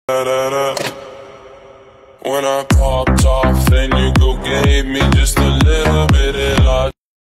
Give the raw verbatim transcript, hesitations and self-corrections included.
When I popped off, then you go gave me just a